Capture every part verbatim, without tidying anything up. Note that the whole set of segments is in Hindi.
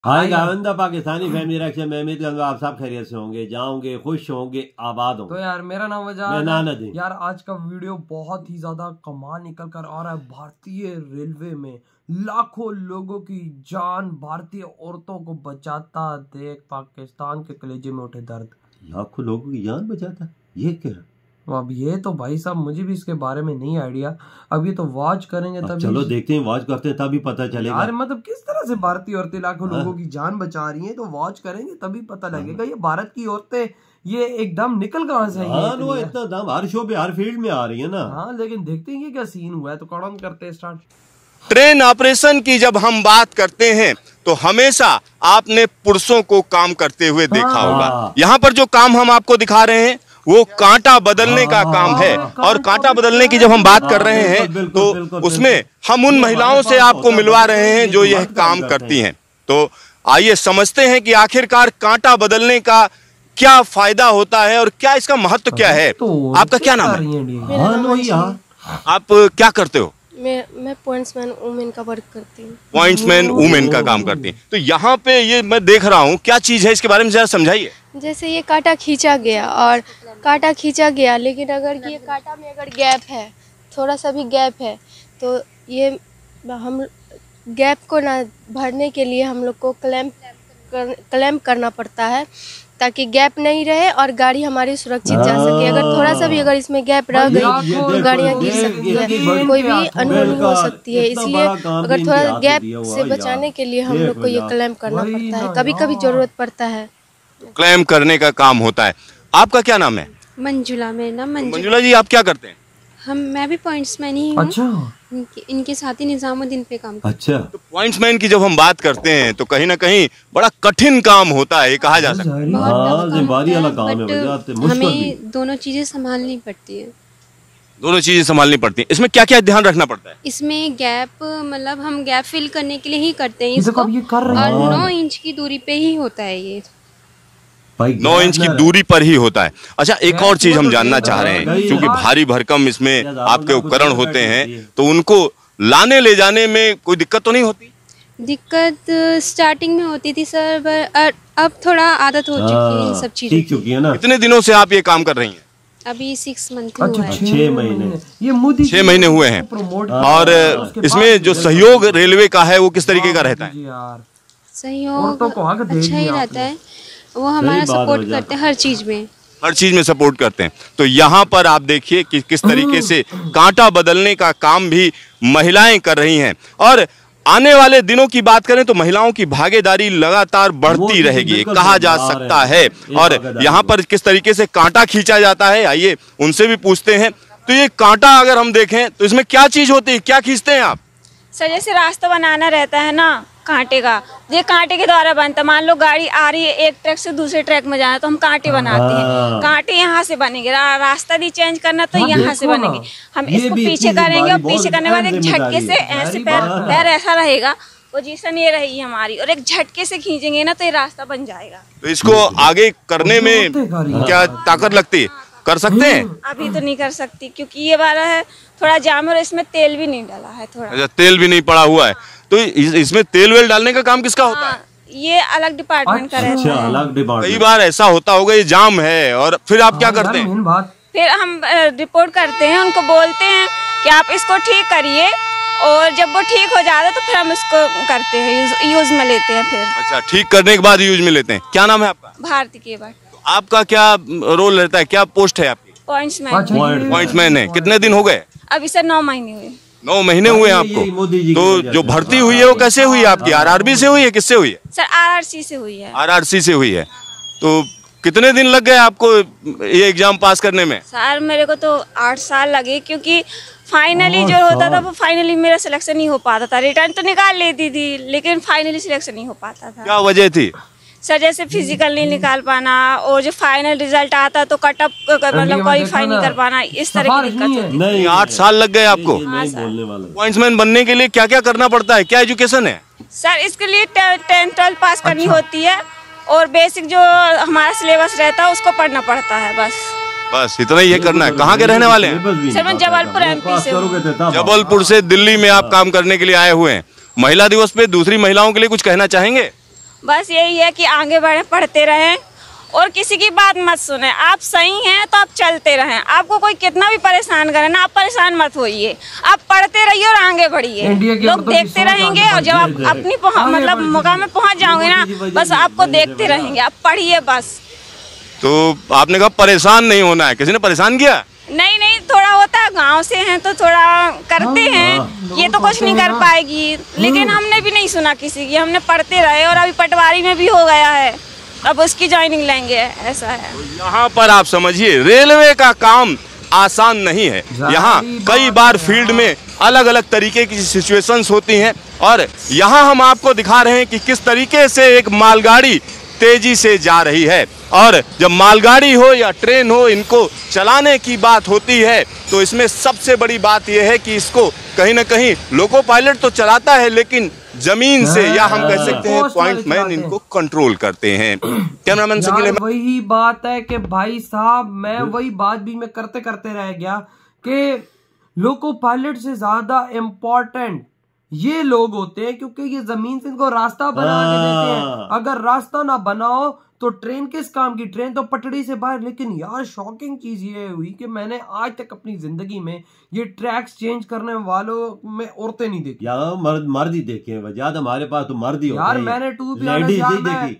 हाय गावंदा पाकिस्तानी फैमिली रिएक्शन में उम्मीद करूंगा आप सब खैरियत से होंगे, जाओगे, खुश होंगे, आबाद होंगे। तो यार मेरा नाम वजह यार आज का वीडियो बहुत ही ज्यादा कमाल निकल कर आ रहा है। भारतीय रेलवे में लाखों लोगों की जान भारतीय औरतों को बचाता देख पाकिस्तान के कलेजे में उठे दर्द। लाखों लोगों की जान बचाता, ये क्या? अब ये तो भाई साहब मुझे भी इसके बारे में नहीं आइडिया। अब ये तो वॉच करेंगे तभी। चलो देखते हैं, वॉच करते हैं तभी पता चलेगा। यार मतलब किस तरह से भारतीय औरतें लाखों लोगों की जान बचा रही हैं, तो वॉच करेंगे तभी पता लगेगा ये भारत की औरतें ये एकदम निकल कहाँ से हाँ, वो इतना दम हर शो पे हर फील्ड में आ रही है ना। हाँ लेकिन देखते हैं क्या सीन हुआ है, तो कौन करते हैं स्टार्ट। ट्रेन ऑपरेशन की जब हम बात करते हैं तो हमेशा आपने पुरुषों को काम करते हुए देखा होगा। यहाँ पर जो काम हम आपको दिखा रहे हैं वो कांटा बदलने का काम है, और कांटा बदलने की जब हम बात कर रहे हैं तो उसमें हम उन महिलाओं से आपको मिलवा रहे हैं जो यह काम करती हैं। तो आइए समझते हैं कि आखिरकार कांटा बदलने का क्या फायदा होता है और क्या इसका महत्व क्या है। आपका क्या नाम है? आप क्या करते हो? मैं मैं पॉइंट्समैन वुमेन का वर्क करती हूँ। पॉइंट्समैन वुमेन का काम करती हैं। तो यहाँ पे ये मैं देख रहा हूँ, क्या चीज है इसके बारे में जरा समझाइए। जैसे ये कांटा खींचा गया और कांटा खींचा गया, लेकिन अगर ये कांटा में अगर गैप है, थोड़ा सा भी गैप है, तो ये हम गैप को ना भरने के लिए हम लोग को क्लैम्प कर, क्लैम्प करना पड़ता है ताकि गैप नहीं रहे और गाड़ी हमारी सुरक्षित जा सके। अगर थोड़ा सा भी अगर इसमें गैप रह गई तो गाड़ियाँ गिर सकती है, कोई भी अनहोनी हो सकती है। इसलिए अगर थोड़ा गैप से बचाने के लिए हम लोग को ये क्लैम्प करना पड़ता है, कभी कभी जरूरत पड़ता है। क्लेम करने का काम होता है। आपका क्या नाम है? मंजुला। मेरा नाम मंजुला। मंजुला जी, आप क्या करते हैं? हम मैं भी पॉइंट्समैन ही हूँ। अच्छा। इनके, इनके साथ ही निजामुद्दीन पे काम। अच्छा। तो पॉइंट्समैन की जब हम बात करते हैं तो कहीं ना कहीं बड़ा कठिन काम होता है, कहा जा सकता है। हाँ, जिम्मेदारी वाला काम है, हमें दोनों चीजें संभालनी पड़ती है। दोनों चीजें संभालनी पड़ती हैं। इसमें क्या क्या ध्यान रखना पड़ता है? इसमें गैप मतलब हम गैप फिल करने के लिए ही करते हैं इसको, और नौ इंच की दूरी पे ही होता है ये। नौ इंच की दूरी पर ही होता है। अच्छा, एक और चीज हम जानना चाह रहे हैं, क्योंकि भारी भरकम इसमें आपके उपकरण होते हैं, तो उनको लाने ले जाने में कोई दिक्कत तो नहीं होती? दिक्कत स्टार्टिंग में होती थी सर, पर अब थोड़ा आदत हो चुकी है इन सब चीजों की। कितने दिनों से आप ये काम कर रही हैं? अभी सिक्स मंथ हुआ है। छह महीने ये मोदी छह महीने हुए हैं। और इसमें जो सहयोग रेलवे का है वो किस तरीके का रहता है? सहयोग अच्छा ही रहता है, वो हमारा सपोर्ट करते हैं हर चीज में। हर चीज में सपोर्ट करते हैं। तो यहाँ पर आप देखिए कि किस तरीके से कांटा बदलने का काम भी महिलाएं कर रही हैं, और आने वाले दिनों की बात करें तो महिलाओं की भागीदारी लगातार बढ़ती रहेगी, कहा जा सकता है। और यहाँ पर किस तरीके से कांटा खींचा जाता है, आइए उनसे भी पूछते हैं। तो ये कांटा अगर हम देखें तो इसमें क्या चीज होती है, क्या खींचते हैं आप? सर जैसे रास्ता बनाना रहता है ना कांटे का, ये कांटे के द्वारा बनता है। मान लो गाड़ी आ रही है एक ट्रैक से दूसरे ट्रैक में जाना, तो हम कांटे बनाते हैं। कांटे यहाँ से बनेंगे, रा, रास्ता भी चेंज करना तो यहाँ से बनेंगे। हम इसको पीछे करेंगे और पीछे करने के बाद एक झटके से ऐसे पैर पैर ऐसा रहेगा, पोजीशन ये रहेगी हमारी, और एक झटके से खींचेंगे ना तो ये रास्ता बन जाएगा। तो इसको आगे करने में क्या ताकत लगती है? कर सकते हैं? अभी तो नहीं कर सकती क्योंकि ये वाला है थोड़ा जाम, और इसमें तेल भी नहीं डाला है थोड़ा। अच्छा, तेल भी नहीं पड़ा हुआ है। तो इस, इसमें तेल वेल डालने का काम किसका होता है? ये अलग डिपार्टमेंट का रहता है। अलग डिपार्टमेंट। कई बार ऐसा होता होगा ये जाम है, और फिर आप क्या करते हैं? फिर हम रिपोर्ट करते हैं, उनको बोलते हैं कि आप इसको ठीक करिए, और जब वो ठीक हो जाता है तो फिर हम इसको करते हैं, यूज, यूज में लेते हैं फिर। अच्छा, ठीक करने के बाद यूज में लेते हैं। क्या नाम है आपका? भारती केवट। तो आपका क्या रोल रहता है, क्या पोस्ट है आपकी? पॉइंट्समैन। पॉइंट्समैन है। कितने दिन हो गए? अभी सर नौ महीने हुए। नौ महीने हुए हैं आपको। तो जो भर्ती हुई है वो कैसे हुई है आपकी? आरआरबी से हुई है, किससे हुई है? सर आरआरसी से हुई है। आरआरसी से हुई है। तो कितने दिन लग गए आपको ये एग्जाम पास करने में? सर मेरे को तो आठ साल लगे, क्योंकि फाइनली जो होता था वो फाइनली मेरा सिलेक्शन नहीं हो पाता था। रिटर्न तो निकाल लेती थी लेकिन फाइनली सिलेक्शन नहीं हो पाता था। क्या वजह थी? सर जैसे फिजिकल नहीं निकाल पाना, और जो फाइनल रिजल्ट आता तो कटअप मतलब क्वालिफाई नहीं कर पाना, इस तरह की दिक्कत होती। नहीं, आठ साल लग गए आपको। पॉइंट्समैन बनने के लिए क्या क्या करना पड़ता है, क्या एजुकेशन है? सर इसके लिए टेंथ ट्वेल्थ पास करनी होती है, और बेसिक जो हमारा सिलेबस रहता है उसको पढ़ना पड़ता है, बस बस इतना ही ये करना है। कहाँ के रहने वाले हैं? सर मैं जबलपुर एमपी से हूँ। जबलपुर से दिल्ली में आप काम करने के लिए आए हुए हैं। महिला दिवस पे दूसरी महिलाओं के लिए कुछ कहना चाहेंगे? बस यही है कि आगे बढ़े, पढ़ते रहें और किसी की बात मत सुने। आप सही हैं तो आप चलते रहें, आपको कोई कितना भी परेशान करे ना, आप परेशान मत होइए, आप पढ़ते रहिए और आगे बढ़िए। लोग देखते रहेंगे और जब आप अपनी मतलब मुकाम में पहुंच जाओगे ना, बस आपको देखते रहेंगे, आप पढ़िए बस। तो आपने कहा परेशान नहीं होना है, किसी ने परेशान किया? नहीं नहीं, थोड़ा होता है, गांव से हैं तो थोड़ा करते हैं, ये तो कुछ नहीं कर पाएगी, लेकिन हमने भी नहीं सुना किसी की, हमने पढ़ते रहे और अभी पटवारी में भी हो गया है, अब उसकी ज्वाइनिंग लेंगे, ऐसा है। यहाँ पर आप समझिए रेलवे का काम आसान नहीं है। यहाँ कई बार फील्ड में अलग अलग तरीके की सिचुएशंस होती हैं और यहाँ हम आपको दिखा रहे हैं कि किस तरीके से एक मालगाड़ी तेजी से जा रही है। और जब मालगाड़ी हो या ट्रेन हो, इनको चलाने की बात होती है तो इसमें सबसे बड़ी बात यह है कि इसको कहीं ना कहीं लोको पायलट तो चलाता है, लेकिन जमीन से या हम कह सकते हैं पॉइंट मैन इनको कंट्रोल करते हैं। कैमरामैन से वही बात है कि भाई साहब, मैं वही बात भी मैं करते करते रह गया कि लोको पायलट से ज्यादा इम्पोर्टेंट ये लोग होते हैं, क्योंकि ये जमीन से इनको रास्ता बना के देते हैं। अगर रास्ता ना बनाओ तो ट्रेन किस काम की, ट्रेन तो पटड़ी से बाहर। लेकिन यार शॉकिंग चीज ये हुई कि मैंने आज तक अपनी जिंदगी में ये ट्रैक्स चेंज करने वालों में औरतें नहीं देखी। यार मर्द मर्द ही देखे हैं, वजह हमारे पास तो मर्द ही होते हैं। यार मैंने टू बी ऑनेस्ट यार मैं,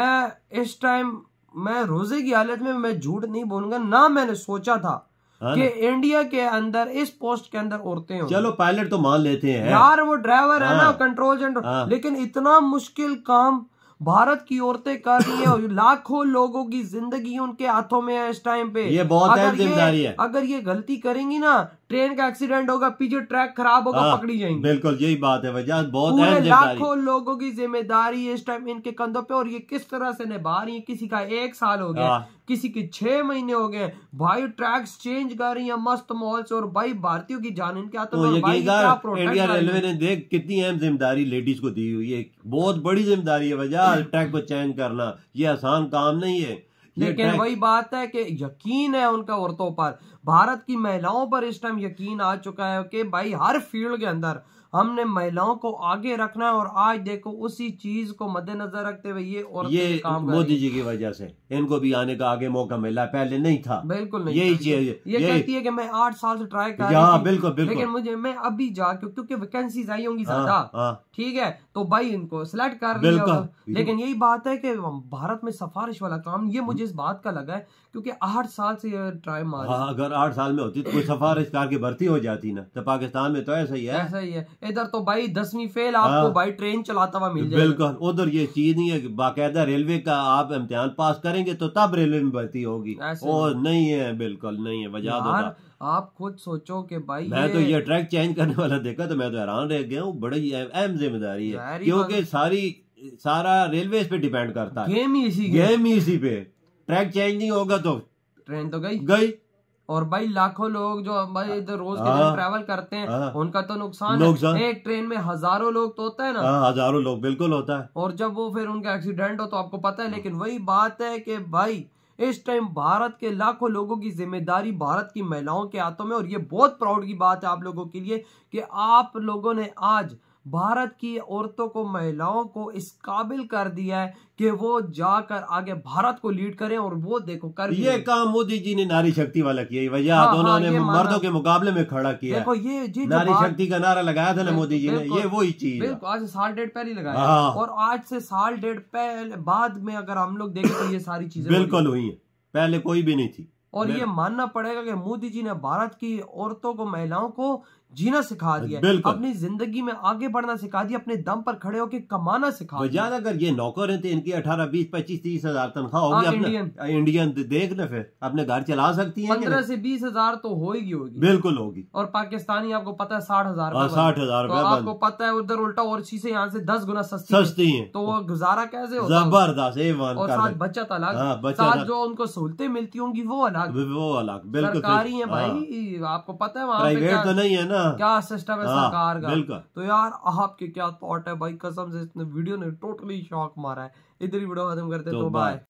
मैं इस टाइम मैं रोजे की हालत में, मैं झूठ नहीं बोलूंगा ना, मैंने सोचा था कि इंडिया के अंदर इस पोस्ट के अंदर औरतें हो। चलो पायलट तो मान लेते हैं यार, वो ड्राइवर है ना, कंट्रोल सेंटर, लेकिन इतना मुश्किल काम भारत की औरतें कर रही है और लाखों लोगों की जिंदगी उनके हाथों में है इस टाइम पे। ये बहुत अहम जिम्मेदारी है। अगर ये गलती करेंगी ना, ट्रेन का एक्सीडेंट होगा, पीछे ट्रैक खराब होगा, पकड़ी जाएंगी। बिल्कुल यही बात है, वजह बहुत पूरे लाखों लोगों की जिम्मेदारी इस टाइम इनके कंधों पे, और ये किस तरह से निभा रही है। किसी का एक साल हो गया, किसी के छह महीने हो गए, भाई ट्रैक्स चेंज कर रही है मस्त माहौल से, और भाई भारतीयों की जान इनके हाथों में। इंडिया रेलवे ने देख कितनी अहम जिम्मेदारी लेडीज को दी हुई है, बहुत बड़ी जिम्मेदारी है वजह ट्रैक को चेंज करना, ये आसान काम नहीं है। लेकिन वही बात है कि यकीन है उनका औरतों पर, भारत की महिलाओं पर इस टाइम यकीन आ चुका है कि भाई हर फील्ड के अंदर हमने महिलाओं को आगे रखना है। और आज देखो उसी चीज को मद्देनजर रखते हुए ये और ये काम मोदी जी की वजह से इनको भी आने का आगे मौका मिला, पहले नहीं था। बिल्कुल नहीं, यही चीज ये, ये कहती है कि मैं आठ साल से ट्राई कर रही थी, बिल्कुल बिल्कुल, लेकिन मुझे मैं अभी जाके, क्योंकि वैकेंसीज आई होंगी ज्यादा, ठीक है, तो भाई इनको सिलेक्ट कर लिया होगा। लेकिन यही बात है कि भारत में सिफारिश वाला काम, ये मुझे इस बात का लगा है क्योंकि आठ साल से ये ट्राई मार, अगर आठ साल में होती तो कोई सिफारिश करके भर्ती हो जाती ना, तो पाकिस्तान में तो ऐसा ही है, ऐसा ही है। इधर तो भाई दसवीं फेल आपको भाई ट्रेन चलाता हुआ मिल जाएगा। बिल्कुल, उधर ये चीज नहीं है कि बाकायदा रेलवे का आप इम्तिहान पास करेंगे तो तब रेलवे में भर्ती होगी, और नहीं है, बिल्कुल नहीं है। वजह आप खुद सोचो कि भाई मैं ये... तो ये ट्रैक चेंज करने वाला देखा तो मैं तो हैरान रह गया हूँ। बड़ी अहम जिम्मेदारी है, क्योंकि सारी सारा रेलवे पे डिपेंड करता है, गेम ही इसी गेम ही इसी पे। ट्रैक चेंज नहीं होगा तो ट्रेन तो गई गई और भाई लाखों लोग जो भाई इधर रोज के दिन ट्रैवल करते हैं उनका तो नुकसान है। एक ट्रेन में हजारों लोग तो होता है ना, हजारों लोग बिल्कुल होता है, और जब वो फिर उनका एक्सीडेंट हो तो आपको पता है। लेकिन वही बात है कि भाई इस टाइम भारत के लाखों लोगों की जिम्मेदारी भारत की महिलाओं के हाथों में, और ये बहुत प्राउड की बात है आप लोगों के लिए कि आप लोगों ने आज भारत की औरतों को, महिलाओं को इस काबिल कर दिया है कि वो जाकर आगे भारत को लीड करें। और वो देखो कर ये काम मोदी जी ने नारी शक्ति वाला किया, वजह हाँ, दोनों हाँ, ने मर्दों के मुकाबले में खड़ा किया। देखो ये जी नारी शक्ति का नारा लगाया था ना मोदी जी ने, ये वही चीज बिल्कुल आज से साल डेढ़ पहले लगाया, हाँ। और आज से साल डेढ़ पहले बाद में अगर हम लोग देखें तो ये सारी चीजें बिल्कुल हुई है, पहले कोई भी नहीं थी। और ये मानना पड़ेगा कि मोदी जी ने भारत की औरतों को, महिलाओं को जीना सिखा दिया, अपनी जिंदगी में आगे बढ़ना सिखा दिया, अपने दम पर खड़े होकर कमाना सिखा दिया। ज्यादा अगर ये नौकर हैं तो इनकी अठारह बीस पच्चीस तीस हजार तनख्वाह होगी, इंडियन इंडियन देख ले, फिर अपने घर चला सकती है। पंद्रह से बीस हजार तो होगी होगी बिल्कुल होगी। और पाकिस्तानी आपको पता है साठ हजार साठ हजार तो आपको पता है उधर उल्टा और चीजें यहाँ से दस गुना सस्ती सस्ती है, तो वो गुजारा कैसे होता है? जबरदस्त। और साथ बचत अलग, साथ जो उनको सहूलतें मिलती होंगी वो अलग, वो अलग बिल्कुल सरकारी है भाई, आपको पता है वहाँ प्राइवेट तो नहीं है ना, क्या सिस्टम सरकार का। बिल्कुल। तो यार आपके क्या थॉट है भाई, कसम से इस वीडियो ने टोटली शॉक मारा है। इधर ही वीडियो खत्म करते तो बाय।